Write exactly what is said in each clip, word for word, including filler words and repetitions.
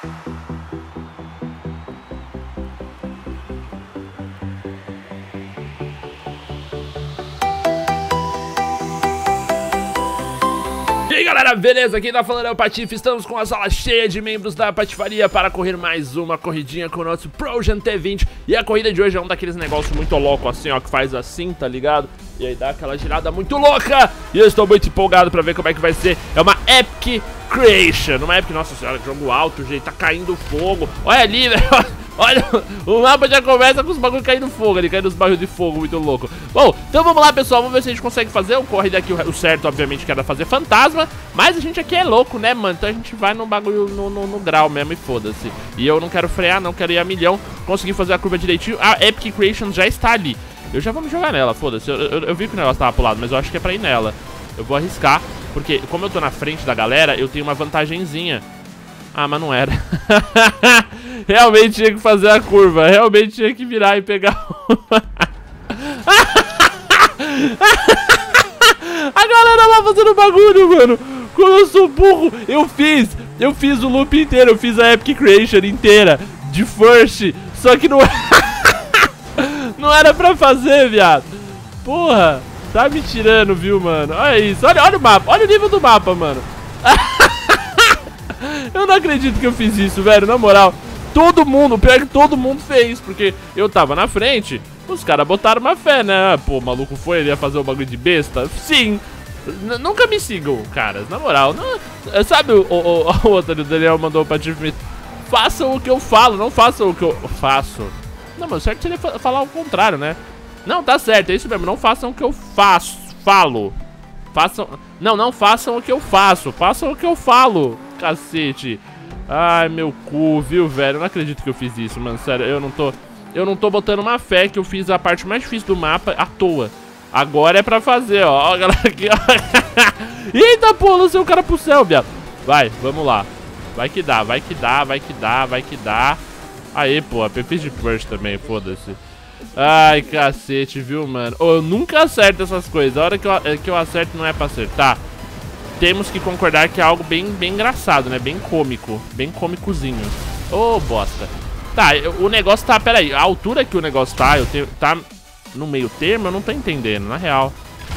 E aí galera, beleza? Quem tá falando é o Patife. Estamos com a sala cheia de membros da Patifaria para correr mais uma corridinha com o nosso Progen T vinte. E a corrida de hoje é um daqueles negócios muito louco assim, ó, que faz assim, tá ligado? E aí dá aquela girada muito louca. E eu estou muito empolgado pra ver como é que vai ser. É uma Epic Creation, uma Epic, nossa senhora, jogo alto, gente, tá caindo fogo. Olha ali, velho. Olha, o mapa já começa com os bagulhos caindo fogo, ele caindo nos barris de fogo, muito louco. Bom, então vamos lá, pessoal, vamos ver se a gente consegue fazer. O corre daqui, o certo, obviamente, que era fazer fantasma. Mas a gente aqui é louco, né, mano? Então a gente vai no bagulho, no, no, no grau mesmo e foda-se. E eu não quero frear, não quero ir a milhão. Consegui fazer a curva direitinho. A Epic Creation já está ali. Eu já vou me jogar nela, foda-se. Eu, eu, eu vi que o negócio tava pro lado, mas eu acho que é pra ir nela. Eu vou arriscar, porque como eu tô na frente da galera, eu tenho uma vantagenzinha. Ah, mas não era. Realmente tinha que fazer a curva. Realmente tinha que virar e pegar uma. A galera lá fazendo bagulho, mano. Como eu sou burro. Eu fiz. Eu fiz o loop inteiro. Eu fiz a Epic Creation inteira. De first. Só que não... não era pra fazer, viado. Porra. Tá me tirando, viu, mano. Olha isso. Olha, olha o mapa. Olha o nível do mapa, mano. Eu não acredito que eu fiz isso, velho, na moral. Todo mundo, pior que todo mundo fez, porque eu tava na frente, os caras botaram uma fé, né? Pô, o maluco foi, ele ia fazer um bagulho de besta? Sim. N Nunca me sigam, caras, na moral. Não, sabe o, o, o outro, o Daniel mandou pra Patife, façam o que eu falo, não façam o que eu faço. Não, mas certo seria falar o contrário, né? Não, tá certo, é isso mesmo, não façam o que eu faço, falo. Façam, não, não façam o que eu faço, façam o que eu falo. Cacete. Ai, meu cu, viu, velho? Eu não acredito que eu fiz isso, mano. Sério, eu não tô... Eu não tô botando uma fé que eu fiz a parte mais difícil do mapa à toa. Agora é pra fazer, ó. Ó, galera aqui, ó. Eita, pô, lancei o cara pro céu, viado. Vai, vamos lá. Vai que dá, vai que dá, vai que dá, vai que dá. Aí, pô, eu fiz de first também, foda-se. Ai, cacete, viu, mano? Oh, eu nunca acerto essas coisas. A hora que eu, que eu acerto não é pra acertar. Temos que concordar que é algo bem, bem engraçado, né? Bem cômico. Bem cômicozinho. Ô, oh, bosta. Tá, eu, o negócio tá... Pera aí. A altura que o negócio tá, eu tenho, tá no meio termo, eu não tô entendendo, na real.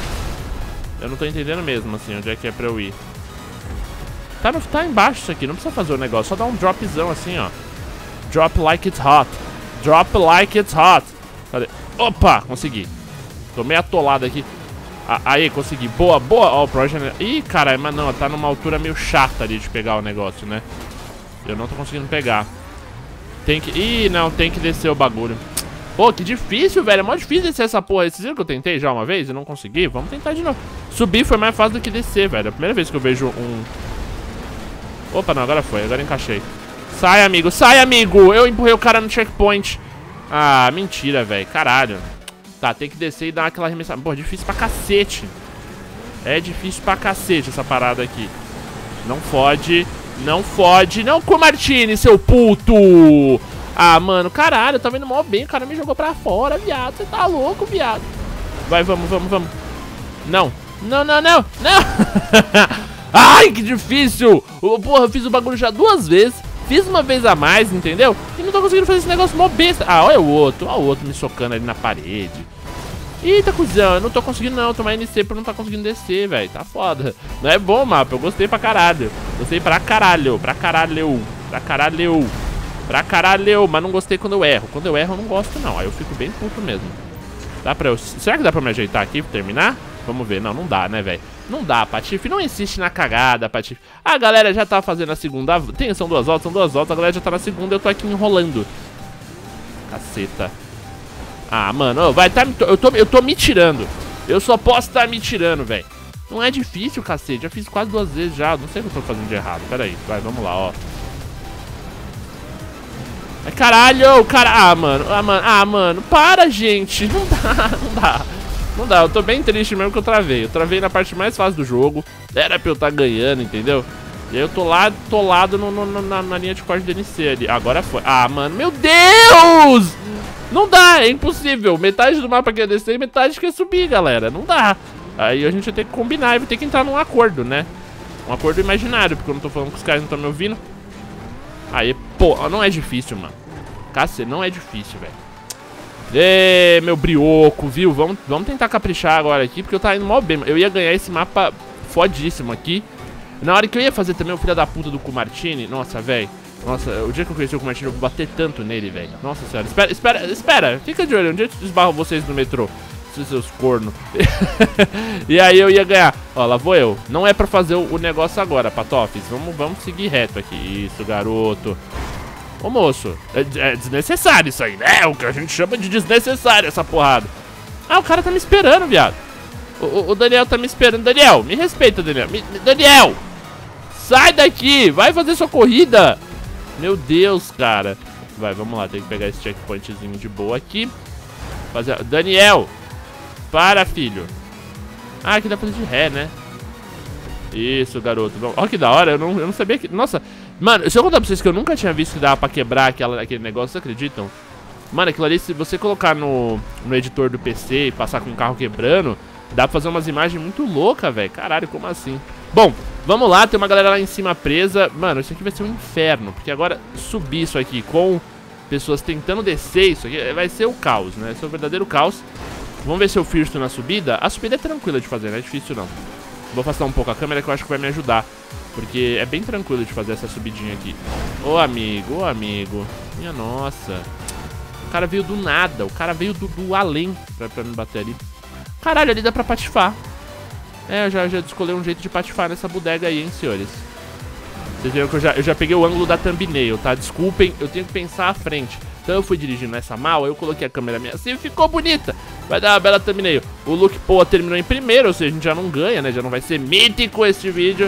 Eu não tô entendendo mesmo, assim, onde é que é pra eu ir. Tá, no, tá embaixo isso aqui, não precisa fazer o negócio. Só dá um dropzão assim, ó. Drop like it's hot. Drop like it's hot. Cadê? Opa, consegui. Tô meio atolado aqui. Ah, aí, consegui. Boa, boa. Ó, o Progen... Ih, caralho, mas não, tá numa altura meio chata ali de pegar o negócio, né? Eu não tô conseguindo pegar. Tem que... Ih, não, tem que descer o bagulho. Pô, que difícil, velho. É mó difícil descer essa porra. Vocês viram que eu tentei já uma vez e não consegui? Vamos tentar de novo. Subir foi mais fácil do que descer, velho. É a primeira vez que eu vejo um... Opa, não, agora foi. Agora encaixei. Sai, amigo. Sai, amigo. Eu empurrei o cara no checkpoint. Ah, mentira, velho. Caralho. Tá, tem que descer e dar aquela arremessada. Pô, difícil pra cacete. É difícil pra cacete essa parada aqui. Não fode. Não fode. Não com o Martini, seu puto. Ah, mano, caralho. Tá vendo mó bem. O cara me jogou pra fora, viado. Você tá louco, viado. Vai, vamos, vamos, vamos. Não. Não, não, não. Não. Ai, que difícil. Porra, eu fiz o bagulho já duas vezes. Fiz uma vez a mais, entendeu? E não tô conseguindo fazer esse negócio mó besta. Ah, olha o outro. Olha o outro me socando ali na parede. Eita, cuzão. Eu não tô conseguindo não tomar N C por não tá conseguindo descer, velho. Tá foda. Não é bom o mapa. Eu gostei pra caralho. Gostei pra caralho. Pra caralho. Pra caralho. Pra caralho. Mas não gostei quando eu erro. Quando eu erro eu não gosto não. Aí eu fico bem puto mesmo. Dá pra eu... Será que dá pra me ajeitar aqui pra terminar? Vamos ver. Não, não dá, né, velho? Não dá, Patife. Não insiste na cagada, Patife. A galera já tá fazendo a segunda. Tem, são duas voltas, são duas voltas. A galera já tá na segunda, eu tô aqui enrolando. Caceta. Ah, mano, vai tá, eu, tô, eu tô me tirando. Eu só posso estar tá me tirando, velho. Não é difícil, cacete. Já fiz quase duas vezes já. Não sei o que eu tô fazendo de errado. Pera aí, vai, vamos lá, ó. Ai, caralho, cara. Ah, mano, ah, mano, ah, mano. Para, gente. Não dá, não dá. Não dá, eu tô bem triste mesmo que eu travei. Eu travei na parte mais fácil do jogo. Era pra eu estar tá ganhando, entendeu? E aí eu tô lá, atolado no, no, na, na linha de corte do N C ali. Agora foi. Ah, mano, meu Deus! Não dá, é impossível. Metade do mapa quer descer e metade quer subir, galera. Não dá. Aí a gente vai ter que combinar e vai ter que entrar num acordo, né? Um acordo imaginário, porque eu não tô falando que os caras não estão me ouvindo. Aí, pô, não é difícil, mano. Cacete, não é difícil, velho. Ê, meu brioco, viu? Vamos, vamos tentar caprichar agora aqui, porque eu tava indo mó bem. Eu ia ganhar esse mapa fodíssimo aqui. Na hora que eu ia fazer também o filho da puta do Kumartini. Nossa, velho. Nossa, o dia que eu conheci o Kumartini, eu vou bater tanto nele, velho. Nossa senhora. Espera, espera, espera. Fica de olho. Um dia eu esbarro vocês no metrô. Seus cornos. E aí eu ia ganhar. Ó, lá vou eu. Não é pra fazer o negócio agora, Patofes. Vamos, vamos seguir reto aqui. Isso, garoto. Ô, moço. É, é desnecessário isso aí, né? É o que a gente chama de desnecessário, essa porrada. Ah, o cara tá me esperando, viado. O, o Daniel tá me esperando. Daniel, me respeita, Daniel. Me, Daniel! Sai daqui! Vai fazer sua corrida! Meu Deus, cara. Vai, vamos lá. Tem que pegar esse checkpointzinho de boa aqui. Fazer... Daniel! Para, filho. Ah, aqui dá pra fazer de ré, né? Isso, garoto. Olha que da hora. Eu não, eu não sabia que... Nossa. Mano, se eu contar pra vocês que eu nunca tinha visto que dava pra quebrar aquela, aquele negócio, vocês acreditam? Mano, aquilo ali, se você colocar no, no editor do P C e passar com o carro quebrando, dá pra fazer umas imagens muito loucas, velho. Caralho, como assim? Bom, vamos lá, tem uma galera lá em cima presa. Mano, isso aqui vai ser um inferno, porque agora subir isso aqui com pessoas tentando descer isso aqui vai ser o caos, né? Vai ser o verdadeiro caos. Vamos ver se eu firsto na subida. A subida é tranquila de fazer, não é difícil não. Vou afastar um pouco a câmera que eu acho que vai me ajudar, porque é bem tranquilo de fazer essa subidinha aqui. Ô amigo, ô amigo. Minha nossa. O cara veio do nada, o cara veio do, do além pra, pra me bater ali. Caralho, ali dá pra patifar. É, eu já, já escolhi um jeito de patifar nessa bodega aí, hein, senhores. Vocês viram que eu já, eu já peguei o ângulo da thumbnail, tá? Desculpem, eu tenho que pensar à frente. Então eu fui dirigindo essa mal, eu coloquei a câmera minha assim e ficou bonita. Vai dar uma bela thumbnail. O Luke Poa terminou em primeiro, ou seja, a gente já não ganha, né? Já não vai ser mítico este vídeo.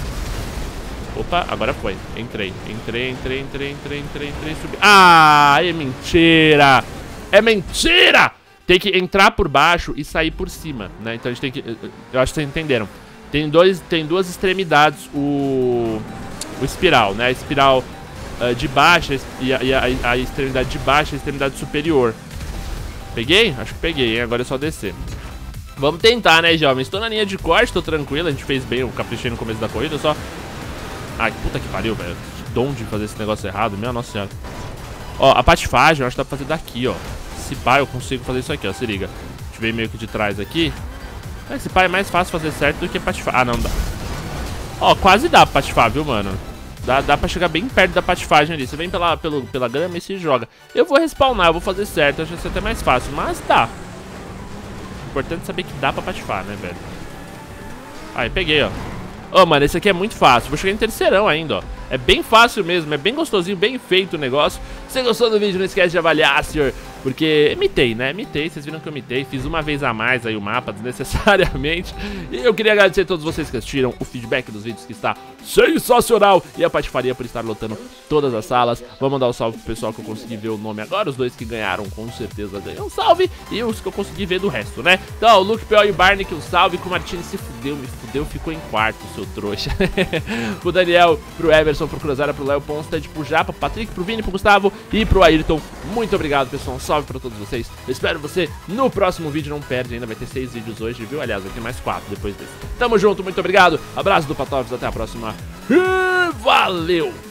Opa, agora foi. Entrei, entrei, entrei, entrei, entrei, entrei, entrei, subi. Ah, é mentira! É mentira! Tem que entrar por baixo e sair por cima, né? Então a gente tem que... Eu acho que vocês entenderam. Tem, dois, tem duas extremidades o... O espiral, né? A espiral uh, de baixo e, a, e a, a extremidade de baixo e a extremidade superior. Peguei? Acho que peguei, hein? Agora é só descer. Vamos tentar, né, jovens? Estou na linha de corte, tô tranquilo. A gente fez bem, eu caprichei no começo da corrida, só... Ai, puta que pariu, velho. Que dom de fazer esse negócio errado, minha nossa senhora. Ó, a patifagem eu acho que dá pra fazer daqui, ó. Se pá, eu consigo fazer isso aqui, ó, se liga. A gente veio meio que de trás aqui. Esse pá é mais fácil fazer certo do que patifar. Ah, não dá. Ó, quase dá pra patifar, viu, mano? Dá, dá pra chegar bem perto da patifagem ali. Você vem pela, pelo, pela grama e se joga. Eu vou respawnar, eu vou fazer certo. Acho que vai ser até mais fácil, mas dá. Importante saber que dá pra patifar, né, velho? Aí, peguei, ó. Ô, oh, mano, esse aqui é muito fácil. Vou chegar em terceirão ainda, ó. É bem fácil mesmo, é bem gostosinho, bem feito o negócio. Se você gostou do vídeo, não esquece de avaliar, senhor. Porque imitei, né? Imitei, vocês viram que eu imitei. Fiz uma vez a mais aí o mapa, desnecessariamente. E eu queria agradecer a todos vocês que assistiram. O feedback dos vídeos que está sensacional. E a patifaria por estar lotando todas as salas. Vou mandar um salve pro pessoal que eu consegui ver o nome agora. Os dois que ganharam, com certeza, ganham um salve. E os que eu consegui ver do resto, né? Então, o Luke, P O e o Barney, que um salve. Que o Martini se fudeu, me fudeu, ficou em quarto, seu trouxa. Pro Daniel, pro Everson, pro Cruzara, pro Léo Ponsted, pro Japa, pro Patrick, pro Vini, pro Gustavo e pro Ayrton. Muito obrigado, pessoal. Um salve pra todos vocês. Eu espero você no próximo vídeo. Não perde, ainda vai ter seis vídeos hoje, viu? Aliás, vai ter mais quatro depois desse. Tamo junto, muito obrigado. Abraço do Patofes, até a próxima. E valeu!